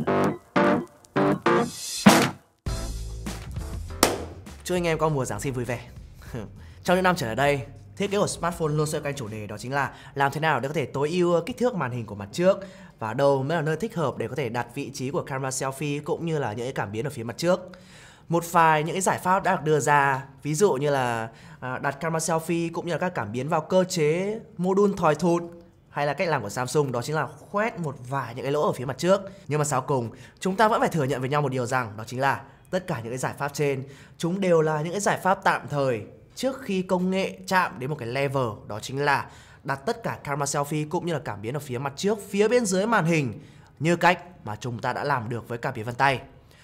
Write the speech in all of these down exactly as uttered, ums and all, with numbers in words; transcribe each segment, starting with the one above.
Chúc anh em có mùa Giáng sinh vui vẻ. Trong những năm trở lại đây, thiết kế của smartphone luôn xoay quanh chủ đề đó chính là làm thế nào để có thể tối ưu kích thước màn hình của mặt trước và đâu mới là nơi thích hợp để có thể đặt vị trí của camera selfie cũng như là những cái cảm biến ở phía mặt trước. Một vài những cái giải pháp đã được đưa ra, ví dụ như là đặt camera selfie cũng như là các cảm biến vào cơ chế module thòi thụt, hay là cách làm của Samsung đó chính là khoét một vài những cái lỗ ở phía mặt trước. Nhưng mà sau cùng, chúng ta vẫn phải thừa nhận với nhau một điều rằng đó chính là tất cả những cái giải pháp trên, chúng đều là những cái giải pháp tạm thời trước khi công nghệ chạm đến một cái level, đó chính là đặt tất cả camera selfie cũng như là cảm biến ở phía mặt trước, phía bên dưới màn hình như cách mà chúng ta đã làm được với cảm biến vân tay.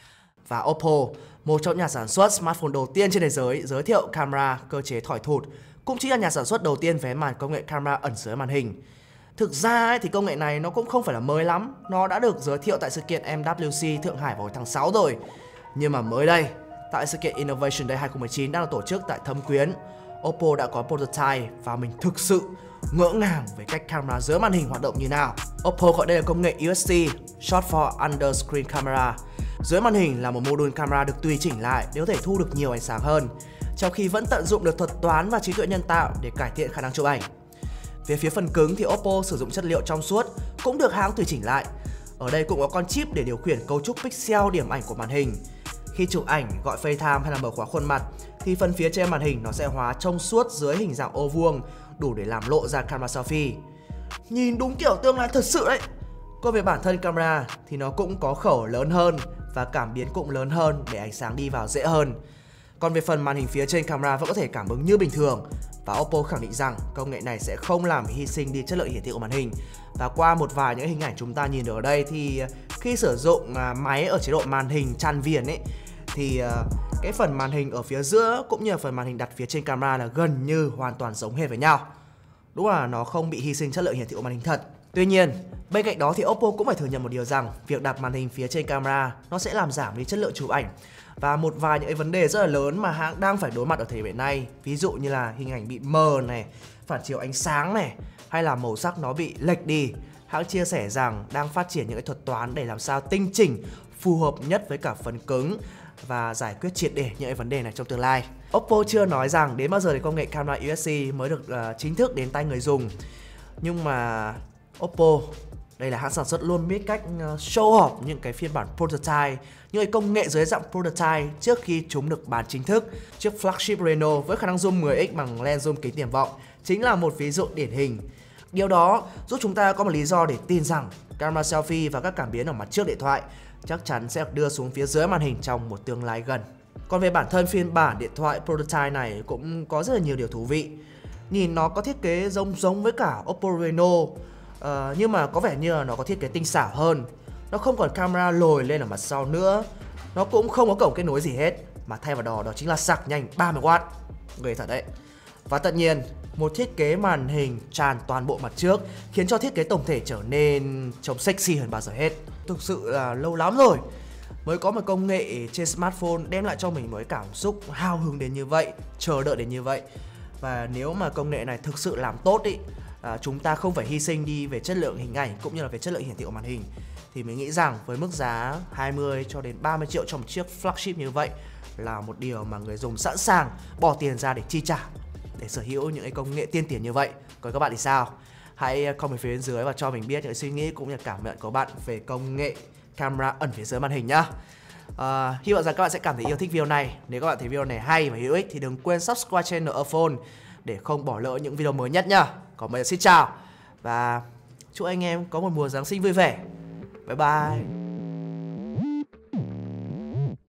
Và Oppo, một trong nhà sản xuất smartphone đầu tiên trên thế giới giới thiệu camera cơ chế thỏi thụt, cũng chính là nhà sản xuất đầu tiên vén màn công nghệ camera ẩn dưới màn hình. Thực ra ấy, thì công nghệ này nó cũng không phải là mới lắm, nó đã được giới thiệu tại sự kiện em vê xê Thượng Hải vào tháng sáu rồi. Nhưng mà mới đây, tại sự kiện Innovation Day hai không một chín đang được tổ chức tại Thâm Quyến, Oppo đã có prototype và mình thực sự ngỡ ngàng về cách camera dưới màn hình hoạt động như nào. Oppo gọi đây là công nghệ u ét xê, short for Under Screen Camera. Dưới màn hình là một module camera được tùy chỉnh lại để có thể thu được nhiều ánh sáng hơn, trong khi vẫn tận dụng được thuật toán và trí tuệ nhân tạo để cải thiện khả năng chụp ảnh. Về phía phần cứng thì Oppo sử dụng chất liệu trong suốt, cũng được hãng tùy chỉnh lại. Ở đây cũng có con chip để điều khiển cấu trúc pixel điểm ảnh của màn hình. Khi chụp ảnh, gọi FaceTime hay là mở khóa khuôn mặt thì phần phía trên màn hình nó sẽ hóa trong suốt dưới hình dạng ô vuông, đủ để làm lộ ra camera selfie. Nhìn đúng kiểu tương lai thật sự đấy. Còn về bản thân camera thì nó cũng có khẩu lớn hơn và cảm biến cũng lớn hơn để ánh sáng đi vào dễ hơn. Còn về phần màn hình phía trên camera vẫn có thể cảm ứng như bình thường. Và Oppo khẳng định rằng công nghệ này sẽ không làm hy sinh đi chất lượng hiển thị của màn hình. Và qua một vài những hình ảnh chúng ta nhìn được ở đây thì khi sử dụng máy ở chế độ màn hình tràn viền ấy, thì cái phần màn hình ở phía giữa cũng như là phần màn hình đặt phía trên camera là gần như hoàn toàn giống hệt với nhau. Đúng là nó không bị hy sinh chất lượng hiển thị của màn hình thật. Tuy nhiên, bên cạnh đó thì Oppo cũng phải thừa nhận một điều rằng việc đặt màn hình phía trên camera nó sẽ làm giảm đi chất lượng chụp ảnh. Và một vài những cái vấn đề rất là lớn mà hãng đang phải đối mặt ở thời điểm này, ví dụ như là hình ảnh bị mờ này, phản chiếu ánh sáng này, hay là màu sắc nó bị lệch đi. Hãng chia sẻ rằng đang phát triển những cái thuật toán để làm sao tinh chỉnh phù hợp nhất với cả phần cứng và giải quyết triệt để những cái vấn đề này trong tương lai. Oppo chưa nói rằng đến bao giờ thì công nghệ camera u ét xê mới được uh, chính thức đến tay người dùng. Nhưng mà Oppo, đây là hãng sản xuất luôn biết cách show off những cái phiên bản prototype, những cái công nghệ dưới dạng prototype trước khi chúng được bán chính thức. Chiếc flagship Reno với khả năng zoom mười x bằng lens zoom kính tiềm vọng chính là một ví dụ điển hình. Điều đó giúp chúng ta có một lý do để tin rằng camera selfie và các cảm biến ở mặt trước điện thoại chắc chắn sẽ được đưa xuống phía dưới màn hình trong một tương lai gần. Còn về bản thân phiên bản điện thoại prototype này cũng có rất là nhiều điều thú vị. Nhìn nó có thiết kế giống giống với cả Oppo Reno, uh, nhưng mà có vẻ như là nó có thiết kế tinh xảo hơn. Nó không còn camera lồi lên ở mặt sau nữa. Nó cũng không có cổng kết nối gì hết, mà thay vào đó đó chính là sạc nhanh ba mươi oát. Ghê thật đấy. Và tất nhiên, một thiết kế màn hình tràn toàn bộ mặt trước khiến cho thiết kế tổng thể trở nên trông sexy hơn bao giờ hết. Thực sự là lâu lắm rồi mới có một công nghệ trên smartphone đem lại cho mình một cái cảm xúc hào hứng đến như vậy, chờ đợi đến như vậy. Và nếu mà công nghệ này thực sự làm tốt ý, à, chúng ta không phải hy sinh đi về chất lượng hình ảnh cũng như là về chất lượng hiển thị của màn hình, thì mình nghĩ rằng với mức giá hai mươi cho đến ba mươi triệu cho một chiếc flagship như vậy là một điều mà người dùng sẵn sàng bỏ tiền ra để chi trả để sở hữu những cái công nghệ tiên tiến như vậy. Còn các bạn thì sao? Hãy comment phía bên dưới và cho mình biết những suy nghĩ cũng như cảm nhận của bạn về công nghệ camera ẩn phía dưới màn hình nhá. Uh, hy vọng rằng các bạn sẽ cảm thấy yêu thích video này. Nếu các bạn thấy video này hay và hữu ích thì đừng quên subscribe channel Earphone để không bỏ lỡ những video mới nhất nhá. Còn bây giờ xin chào và chúc anh em có một mùa Giáng sinh vui vẻ. Bye bye.